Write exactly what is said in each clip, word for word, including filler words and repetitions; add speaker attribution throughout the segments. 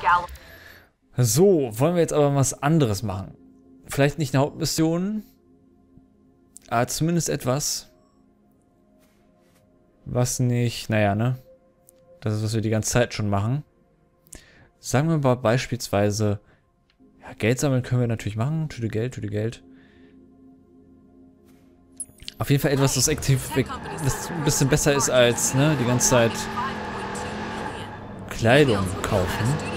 Speaker 1: So, wollen wir jetzt aber was anderes machen. Vielleicht nicht eine Hauptmission, aber zumindest etwas, was nicht, naja, ne? Das ist, was wir die ganze Zeit schon machen. Sagen wir mal beispielsweise, ja, Geld sammeln können wir natürlich machen. Tüte Geld, Tüte Geld. Auf jeden Fall etwas, das aktiv, das ein bisschen besser ist als, ne, die ganze Zeit Kleidung kaufen.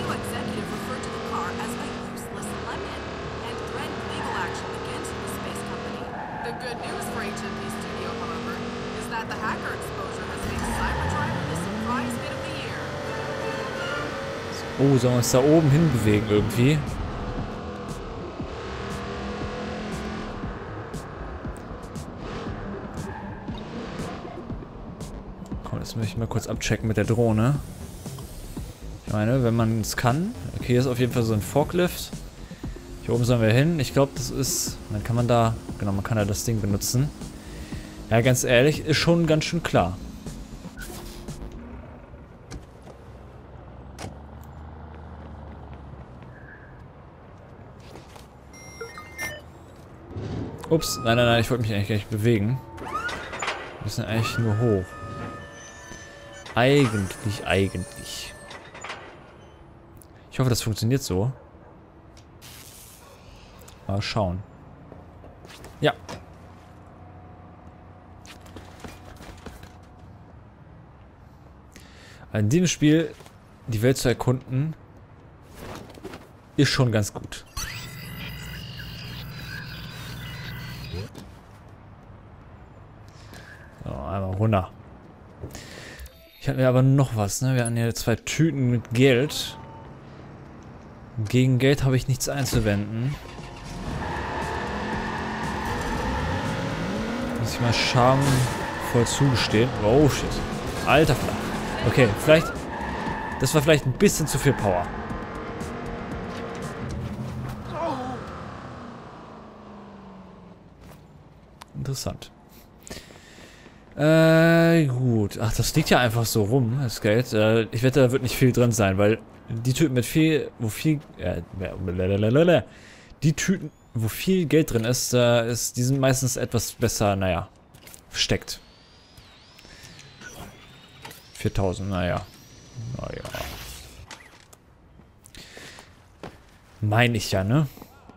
Speaker 1: Oh, sollen wir uns da oben hin bewegen irgendwie? Komm, das möchte ich mal kurz abchecken mit der Drohne. Ich meine, wenn man es kann. Okay, hier ist auf jeden Fall so ein Forklift. Hier oben sollen wir hin. Ich glaube, das ist... Dann kann man da... Genau, man kann da das Ding benutzen. Ja, ganz ehrlich, ist schon ganz schön klar. Ups, nein, nein, nein, ich wollte mich eigentlich gar nicht bewegen. Wir müssen eigentlich nur hoch. Eigentlich, eigentlich. Ich hoffe, das funktioniert so. Mal schauen. Ja. In dem Spiel die Welt zu erkunden, ist schon ganz gut. So, einmal runter. Ich hatte aber noch was, ne? Wir hatten hier zwei Tüten mit Geld. Gegen Geld habe ich nichts einzuwenden. Muss ich mal schamvoll zugestehen. Oh shit. Alter Flach. Okay, vielleicht... Das war vielleicht ein bisschen zu viel Power. Interessant. Äh, gut. Ach, das liegt ja einfach so rum, das Geld. Äh, ich wette, da wird nicht viel drin sein, weil die Tüten mit viel... Wo viel... Äh, die Tüten, wo viel Geld drin ist, äh, ist, die sind meistens etwas besser, naja, versteckt. viertausend, naja. Naja. Meine ich ja, ne?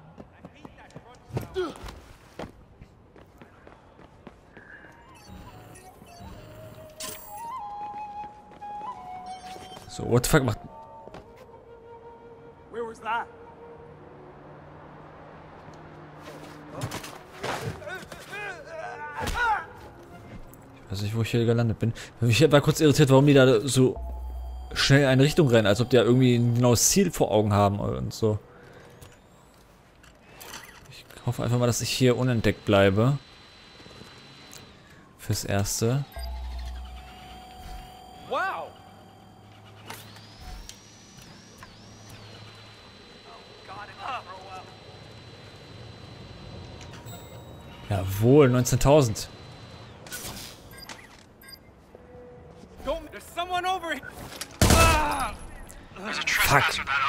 Speaker 1: So, what the fuck macht... Ich weiß nicht, wo ich hier gelandet bin. Ich war kurz irritiert, warum die da so schnell in eine Richtung rennen, als ob die ja irgendwie ein genaues Ziel vor Augen haben und so. Ich hoffe einfach mal, dass ich hier unentdeckt bleibe. Fürs Erste.
Speaker 2: Wow!
Speaker 1: Jawohl, neunzehntausend. Fuck.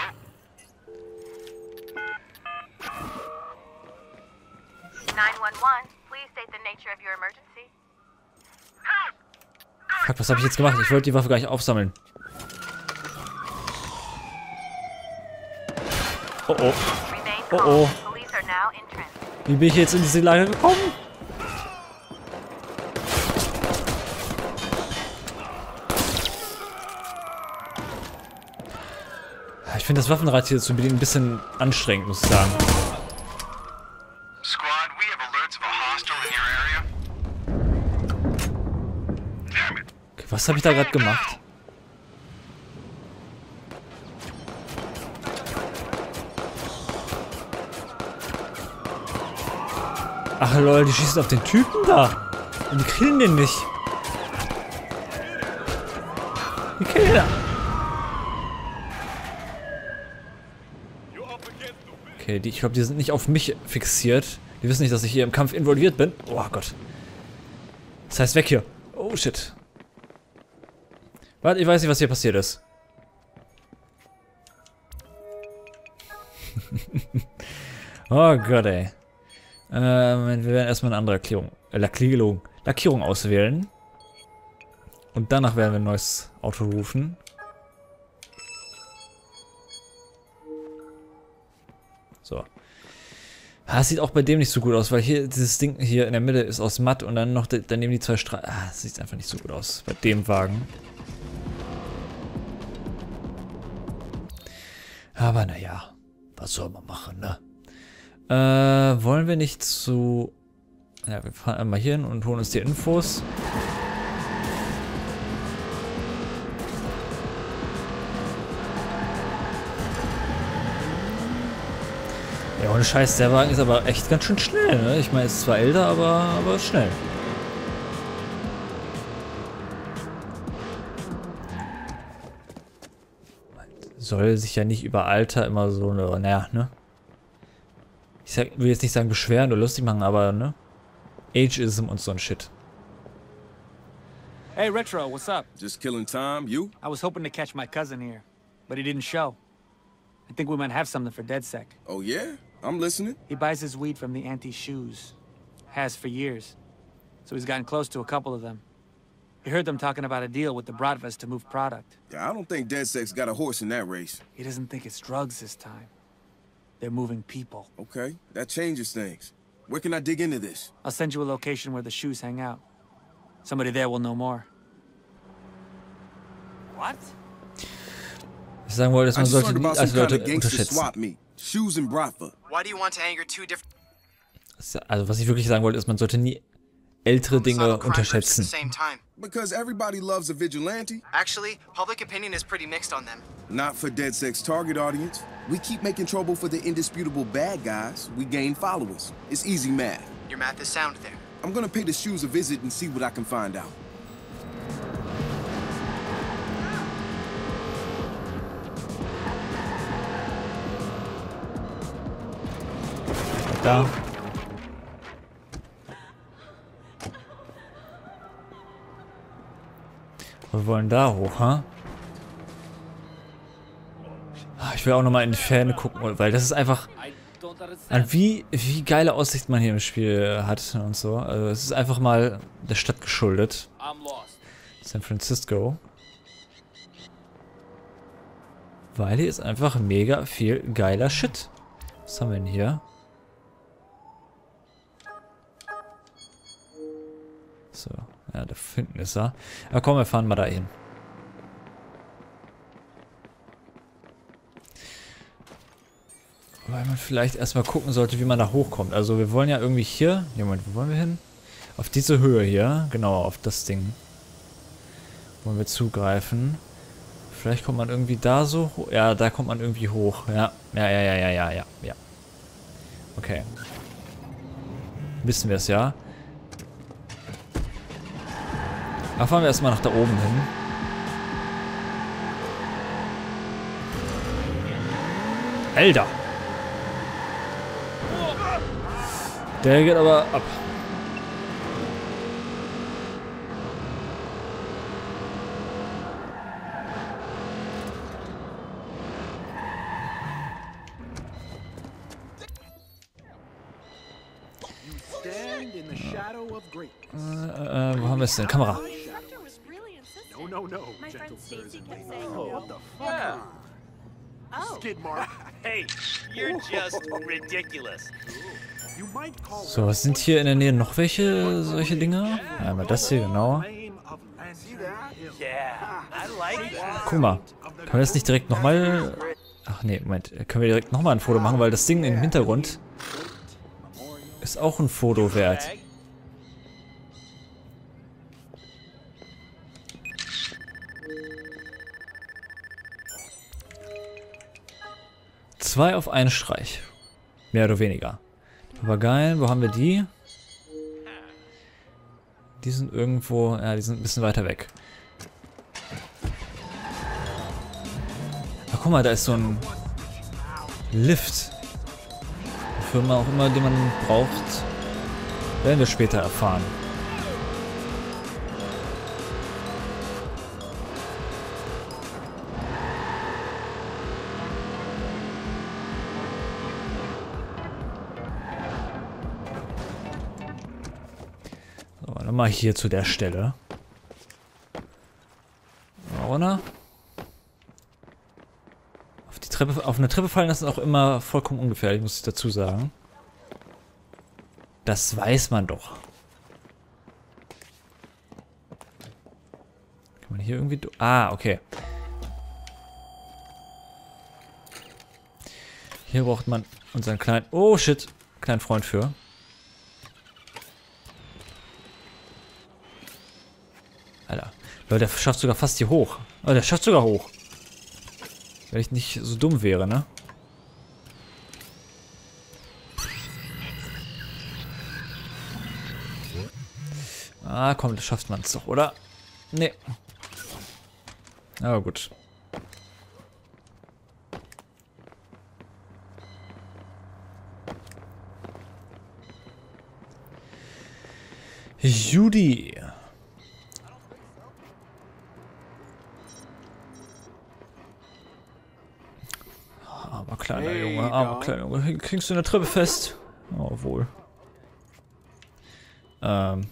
Speaker 1: Fuck, was habe ich jetzt gemacht? Ich wollte die Waffe gleich aufsammeln. Oh oh. Oh oh. Wie bin ich jetzt in diese Lage gekommen? Ich finde das Waffenrad hier zu bedienen ein bisschen anstrengend, muss ich sagen. Okay, was habe ich da gerade gemacht? Ach lol, die schießen auf den Typen da. Und die killen den nicht. Die killen den. Okay, die, ich glaube, die sind nicht auf mich fixiert. Die wissen nicht, dass ich hier im Kampf involviert bin. Oh Gott. Das heißt, weg hier. Oh shit. Warte, ich weiß nicht, was hier passiert ist. Oh Gott, ey. Ähm, wir werden erstmal eine andere Lackierung, äh, Lackierung, Lackierung auswählen. Und danach werden wir ein neues Auto rufen. So. Das sieht auch bei dem nicht so gut aus, weil hier dieses Ding hier in der Mitte ist aus matt und dann noch daneben die zwei Streifen. Ah, das sieht einfach nicht so gut aus bei dem Wagen. Aber naja, was soll man machen, ne? Äh, wollen wir nicht zu... Ja, wir fahren einmal hier hin und holen uns die Infos. Ja, ohne Scheiß, der Wagen ist aber echt ganz schön schnell, ne? Ich meine, ist zwar älter, aber, aber schnell. Soll sich ja nicht über Alter immer so eine, naja, ne? Ich sag, will jetzt nicht sagen beschweren oder lustig machen, aber, ne? Ageism und so ein Shit.
Speaker 2: Hey, Retro, what's up?
Speaker 3: Just killing time, you?
Speaker 2: I was hoping to catch my cousin here, but he didn't show. I think we might have something for DedSec.
Speaker 3: Oh yeah? I'm listening.
Speaker 2: He buys his weed from the anti-shoes. Has for years. So he's gotten close to a couple of them. He heard them talking about a deal with the Bratvas to move product.
Speaker 3: Yeah, I don't think DedSec's got a horse in that race.
Speaker 2: He doesn't think it's drugs this time. They're moving people.
Speaker 3: Okay, that changes things. Where can I dig into this?
Speaker 2: I'll send you a location where the shoes hang out. Somebody there will know more. What?
Speaker 1: Ich sagen wollte, dass man
Speaker 3: I just
Speaker 1: sollte
Speaker 3: learned
Speaker 1: nie
Speaker 3: about some
Speaker 1: alte
Speaker 3: kind
Speaker 1: Leute
Speaker 3: of gangster
Speaker 1: unterschätzen.
Speaker 3: swap meet. Shoes and Bratva.
Speaker 4: Why do you want to anger two different
Speaker 1: Also was ich wirklich sagen wollte, ist, man sollte nie ältere Dinge unterschätzen.
Speaker 4: same time?
Speaker 3: Because everybody loves a vigilante.
Speaker 4: Actually, public opinion is pretty mixed on them.
Speaker 3: Not for DedSec's target audience. We keep making trouble for the indisputable bad guys. We gain followers. It's easy math.
Speaker 4: Your math is sound there.
Speaker 3: I'm gonna pay the shoes a visit and see what I can find out.
Speaker 1: Da. Wir wollen da hoch, ha? Ich will auch nochmal in die Ferne gucken, weil das ist einfach... An wie, wie geile Aussicht man hier im Spiel hat und so. Also es ist einfach mal der Stadt geschuldet. San Francisco. Weil hier ist einfach mega viel geiler Shit. Was haben wir denn hier? So, ja, da hinten ist er. Aber komm, wir fahren mal da hin. Weil man vielleicht erstmal gucken sollte, wie man da hochkommt. Also wir wollen ja irgendwie hier... Moment, wo wollen wir hin? Auf diese Höhe hier. Genau, auf das Ding. Wollen wir zugreifen. Vielleicht kommt man irgendwie da so hoch. Ja, da kommt man irgendwie hoch. Ja, ja, ja, ja, ja, ja, ja, ja. Okay. Wissen wir es ja. Da fahren wir erstmal nach da oben hin. Alter! Der geht aber ab. Äh, äh, wo haben wir es denn? Kamera.
Speaker 5: No, no, no. My friend Stacy kept saying, oh, what the fuck? Yeah. Oh. Skid mark.
Speaker 6: Hey, you're just ridiculous.
Speaker 1: So, was sind hier in der Nähe noch welche solche Dinge? Ja, einmal das hier, genau. Guck mal. Können wir das nicht direkt nochmal... Ach nee, Moment. Können wir direkt nochmal ein Foto machen, weil das Ding im Hintergrund ist auch ein Foto wert. Zwei auf einen Streich. Mehr oder weniger. Papageien, wo haben wir die? Die sind irgendwo... Ja, die sind ein bisschen weiter weg. Ach, guck mal, da ist so ein Lift. Wofür man auch immer, den man braucht, werden wir später erfahren. nochmal hier zu der Stelle. Oder? Auf die Treppe, auf eine Treppe fallen lassen ist auch immer vollkommen ungefährlich, muss ich dazu sagen. Das weiß man doch. Kann man hier irgendwie... Ah, okay. Hier braucht man unseren kleinen... Oh, shit. Kleinen Freund für. Alter. Leute, der schafft sogar fast hier hoch. Oh, der schafft sogar hoch. Wenn ich nicht so dumm wäre, ne? Ah, komm, das schafft man es doch, oder? Nee. Aber gut. Judy. Aber kleiner Junge, aber kleiner Junge. Kriegst du eine Treppe fest? Oh, wohl. Ähm.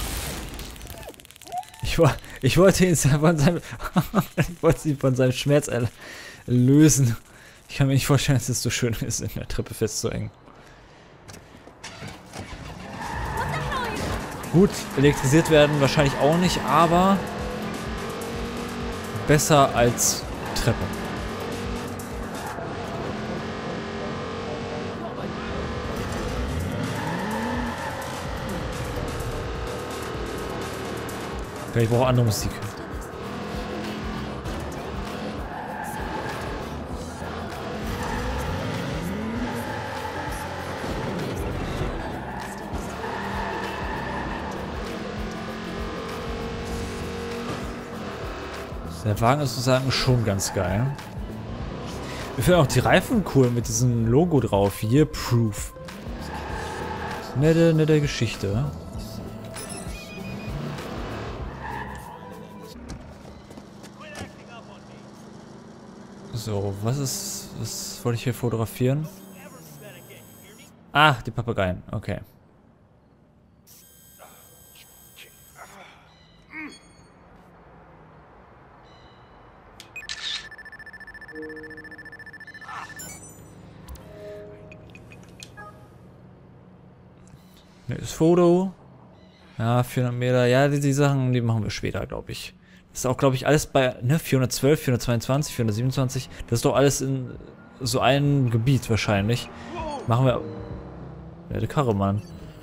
Speaker 1: Ich, ich wollte ihn von seinem, ich wollte ihn von seinem Schmerz lösen. Ich kann mir nicht vorstellen, dass es so schön ist, in der Treppe festzuhängen. Gut, elektrisiert werden wahrscheinlich auch nicht, aber besser als Treppe. Okay, ich brauche andere Musik. Der Wagen ist sozusagen schon ganz geil. Ich finde auch die Reifen cool mit diesem Logo drauf. Year Proof. Nette, nette Geschichte. So, was ist... Was wollte ich hier fotografieren? Ah, die Papageien. Okay. Das Foto. Ja, vierhundert Meter. Ja, die, die Sachen, die machen wir später, glaube ich. Das ist auch, glaube ich, alles bei, ne, vierhundertzwölf, vierhundertzweiundzwanzig, vierhundertsiebenundzwanzig. Das ist doch alles in so einem Gebiet wahrscheinlich. Machen wir... Ja, die Karre, Mann.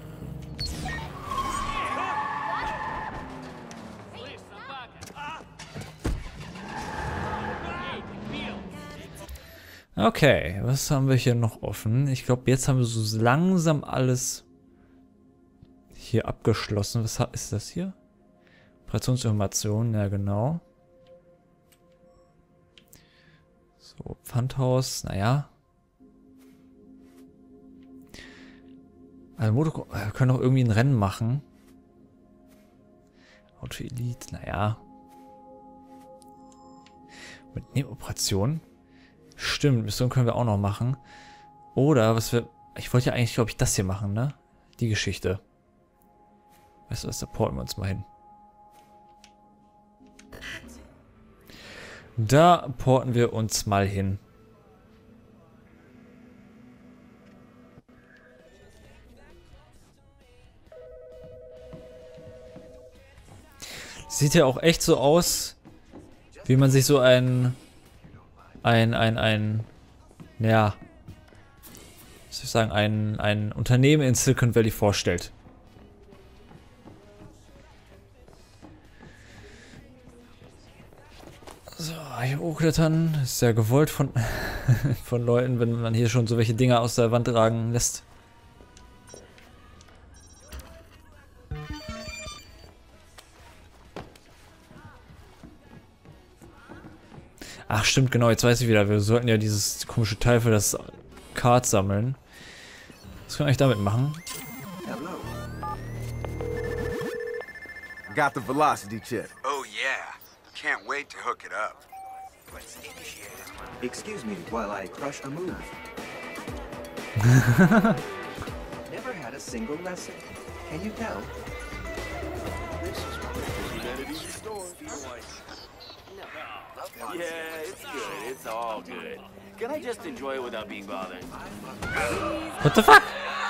Speaker 1: Okay, was haben wir hier noch offen? Ich glaube, jetzt haben wir so langsam alles hier abgeschlossen. Was ist das hier? Operationsinformationen, ja genau. So, Pfandhaus, naja. Also Motor, wir können auch irgendwie ein Rennen machen. Auto Elite, naja. Mit Nebenoperation. Stimmt, Mission können wir auch noch machen. Oder, was wir... Ich wollte ja eigentlich, glaube ich, das hier machen, ne? Die Geschichte. Weißt du was, da porten wir uns mal hin. Da porten wir uns mal hin. Sieht ja auch echt so aus, wie man sich so ein... Ein, ein, ein... Ja... Was soll ich sagen? Ein, ein Unternehmen in Silicon Valley vorstellt. So, hier hochklettern ist ja gewollt von, von Leuten, wenn man hier schon so welche Dinger aus der Wand ragen lässt. Ach stimmt, genau, jetzt weiß ich wieder, wir sollten ja dieses komische Teil für das Kart sammeln. Was können wir eigentlich damit machen?
Speaker 3: Got the velocity chip.
Speaker 7: Oh yeah. Can't wait to hook it up. Let's initiate.
Speaker 8: Excuse me while I crush a move. Never had a single lesson. Can you tell?
Speaker 9: Yeah, it's good. It's all good. Can I just enjoy it without being bothered?
Speaker 1: What the fuck?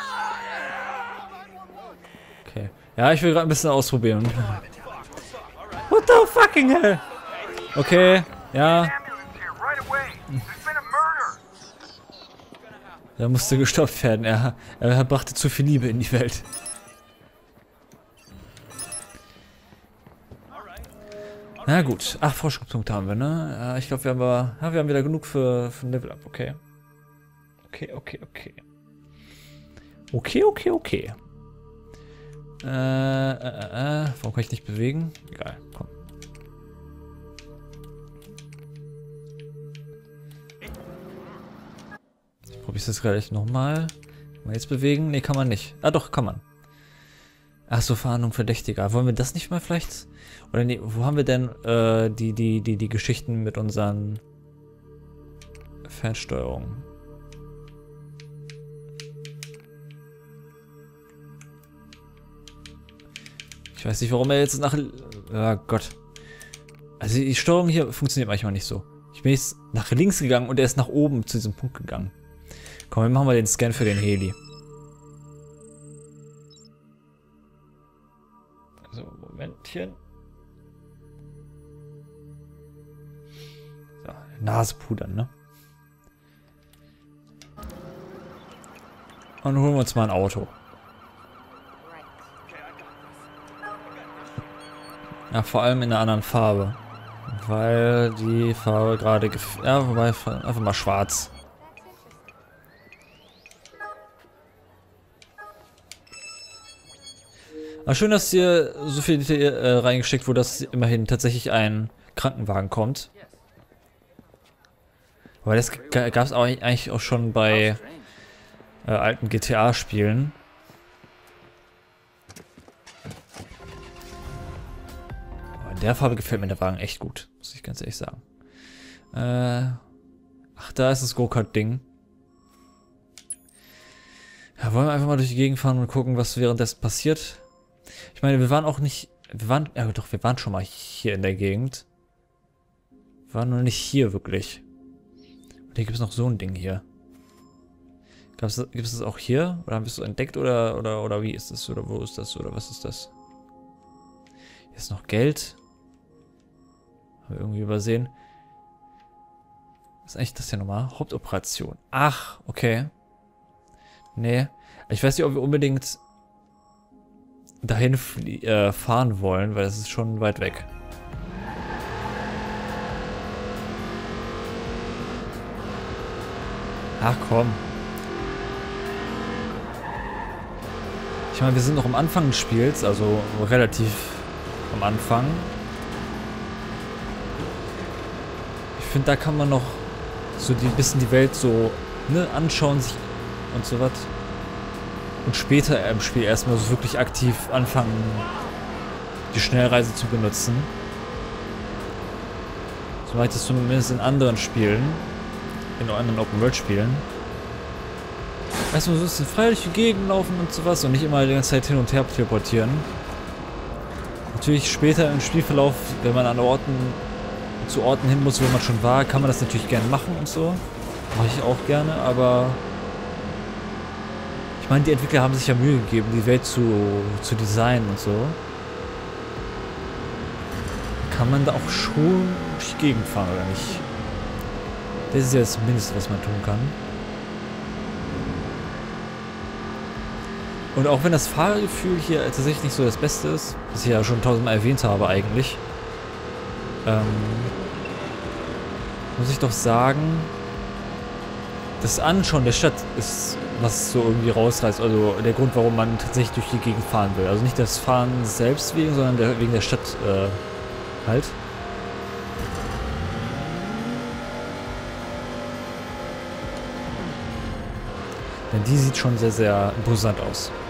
Speaker 1: Okay. Ja, ich will gerade ein bisschen ausprobieren. What the fucking hell? Okay, ja. Er musste gestoppt werden. Er, er brachte zu viel Liebe in die Welt. Na gut, acht Forschungspunkte haben wir, ne? Ja, ich glaube, wir haben aber, ja, wir haben wieder genug für, für ein Level Up, okay. Okay, okay, okay. Okay, okay, okay. Äh, äh, äh, warum kann ich nicht bewegen? Egal, komm. Ich probiere es jetzt gleich nochmal. Kann man jetzt bewegen? Ne, kann man nicht. Ah doch, kann man. Ach so, Fahndung Verdächtiger. Wollen wir das nicht mal vielleicht? Oder nee, wo haben wir denn äh, die, die, die, die Geschichten mit unseren Fernsteuerungen? Ich weiß nicht, warum er jetzt nach... Oh Gott. Also die Steuerung hier funktioniert manchmal nicht so. Ich bin jetzt nach links gegangen und er ist nach oben zu diesem Punkt gegangen. Komm, wir machen mal den Scan für den Heli. So, Momentchen. So, Nase pudern, ne? Und holen wir uns mal ein Auto. Ja, vor allem in einer anderen Farbe. Weil die Farbe gerade... Ja, wobei, einfach mal schwarz. Aber schön, dass hier so viel Detail äh, reingesteckt wurde, dass immerhin tatsächlich ein Krankenwagen kommt. Aber das gab es eigentlich auch schon bei äh, alten G T A-Spielen. In der Farbe gefällt mir der Wagen echt gut, muss ich ganz ehrlich sagen. Äh, ach, da ist das Go-Kart-Ding. Ja, wollen wir einfach mal durch die Gegend fahren und gucken, was währenddessen passiert. Ich meine, wir waren auch nicht... Wir waren... Ja doch, wir waren schon mal hier in der Gegend. Wir waren nur nicht hier wirklich. Und hier gibt es noch so ein Ding hier. Gab's, gibt es das auch hier? Oder haben wir es so entdeckt? Oder, oder, oder wie ist das? Oder wo ist das? Oder was ist das? Hier ist noch Geld. Haben wir irgendwie übersehen. Was ist eigentlich das hier nochmal? Hauptoperation. Ach, okay. Nee. Ich weiß nicht, ob wir unbedingt dahin äh, fahren wollen, weil das ist schon weit weg. Ach komm. Ich meine, wir sind noch am Anfang des Spiels, also relativ am Anfang. Ich finde, da kann man noch so ein bisschen die Welt so ne, anschauen sich und so was. Und später im Spiel erstmal so wirklich aktiv anfangen, die Schnellreise zu benutzen. So mache ich das zumindest in anderen Spielen, in anderen Open-World-Spielen. Weißt du, so ein bisschen frei durch die Gegend laufen und sowas und nicht immer die ganze Zeit hin und her teleportieren. Natürlich später im Spielverlauf, wenn man an Orten, zu Orten hin muss, wo man schon war, kann man das natürlich gerne machen und so. Mache ich auch gerne, aber ich meine, die Entwickler haben sich ja Mühe gegeben, die Welt zu, zu designen und so. Kann man da auch schon durch die Gegend fahren, oder nicht? Das ist ja das Mindeste, was man tun kann. Und auch wenn das Fahrgefühl hier tatsächlich nicht so das Beste ist, was ich ja schon tausendmal erwähnt habe eigentlich, ähm, muss ich doch sagen, das Anschauen der Stadt ist, was so irgendwie rausreißt, also der Grund, warum man tatsächlich durch die Gegend fahren will. Also nicht das Fahren selbst wegen, sondern der, wegen der Stadt äh, halt. Denn die sieht schon sehr, sehr imposant aus.